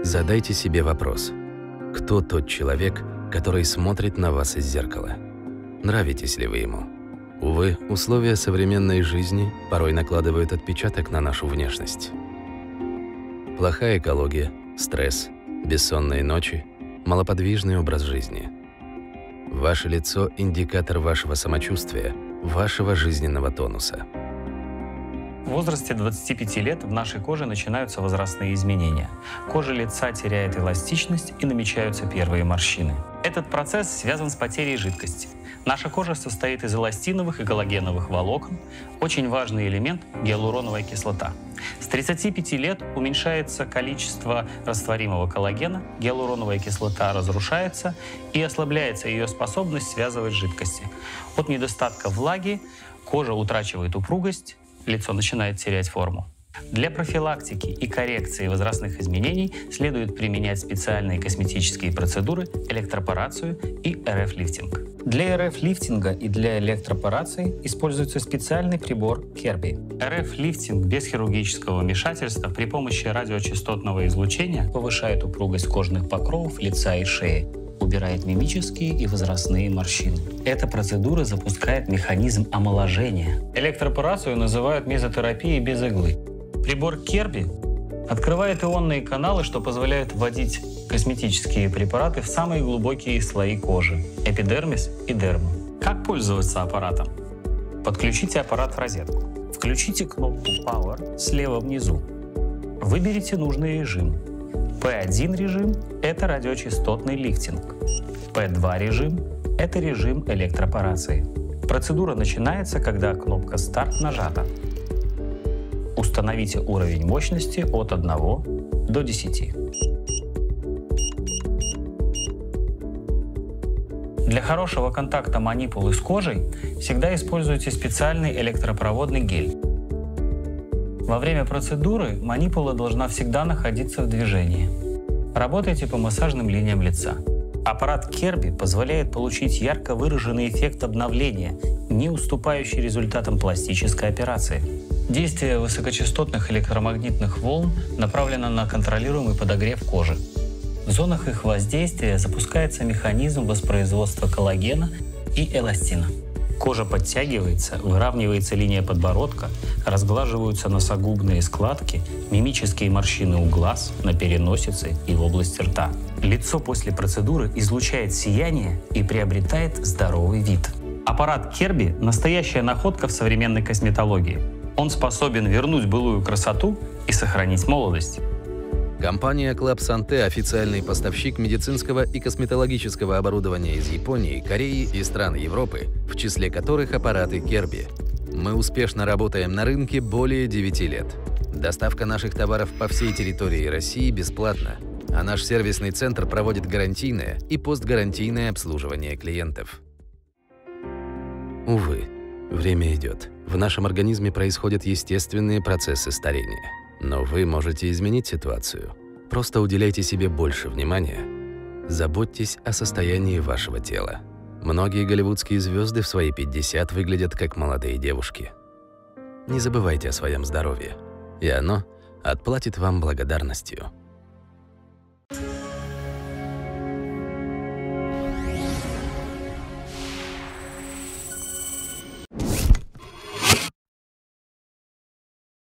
Задайте себе вопрос: кто тот человек, который смотрит на вас из зеркала? Нравитесь ли вы ему? Увы, условия современной жизни порой накладывают отпечаток на нашу внешность. Плохая экология, стресс, бессонные ночи, малоподвижный образ жизни. Ваше лицо – индикатор вашего самочувствия, вашего жизненного тонуса. В возрасте 25 лет в нашей коже начинаются возрастные изменения. Кожа лица теряет эластичность и намечаются первые морщины. Этот процесс связан с потерей жидкости. Наша кожа состоит из эластиновых и коллагеновых волокон. Очень важный элемент – гиалуроновая кислота. С 35 лет уменьшается количество растворимого коллагена, гиалуроновая кислота разрушается и ослабляется ее способность связывать жидкости. От недостатка влаги кожа утрачивает упругость, лицо начинает терять форму. Для профилактики и коррекции возрастных изменений следует применять специальные косметические процедуры, электропорацию и РФ-лифтинг. Для РФ-лифтинга и для электропорации используется специальный прибор Керби. РФ-лифтинг без хирургического вмешательства при помощи радиочастотного излучения повышает упругость кожных покровов лица и шеи, убирает мимические и возрастные морщины. Эта процедура запускает механизм омоложения. Электропорацию называют мезотерапией без иглы. Прибор Керби открывает ионные каналы, что позволяет вводить косметические препараты в самые глубокие слои кожи – эпидермис и дерму. Как пользоваться аппаратом? Подключите аппарат в розетку. Включите кнопку Power слева внизу. Выберите нужный режим. P1 режим – это радиочастотный лифтинг. P2 режим – это режим электропорации. Процедура начинается, когда кнопка «Старт» нажата. Установите уровень мощности от 1 до 10. Для хорошего контакта манипулы с кожей всегда используйте специальный электропроводный гель. Во время процедуры манипула должна всегда находиться в движении. Работайте по массажным линиям лица. Аппарат Керби позволяет получить ярко выраженный эффект обновления, не уступающий результатам пластической операции. Действие высокочастотных электромагнитных волн направлено на контролируемый подогрев кожи. В зонах их воздействия запускается механизм воспроизводства коллагена и эластина. Кожа подтягивается, выравнивается линия подбородка, разглаживаются носогубные складки, мимические морщины у глаз, на переносице и в области рта. Лицо после процедуры излучает сияние и приобретает здоровый вид. Аппарат Керби – настоящая находка в современной косметологии. Он способен вернуть былую красоту и сохранить молодость. Компания Club Santé – официальный поставщик медицинского и косметологического оборудования из Японии, Кореи и стран Европы, в числе которых аппараты Керби. Мы успешно работаем на рынке более 9 лет. Доставка наших товаров по всей территории России бесплатна, а наш сервисный центр проводит гарантийное и постгарантийное обслуживание клиентов. Увы, время идет. В нашем организме происходят естественные процессы старения. Но вы можете изменить ситуацию. Просто уделяйте себе больше внимания. Заботьтесь о состоянии вашего тела. Многие голливудские звезды в свои 50 выглядят как молодые девушки. Не забывайте о своем здоровье, и оно отплатит вам благодарностью.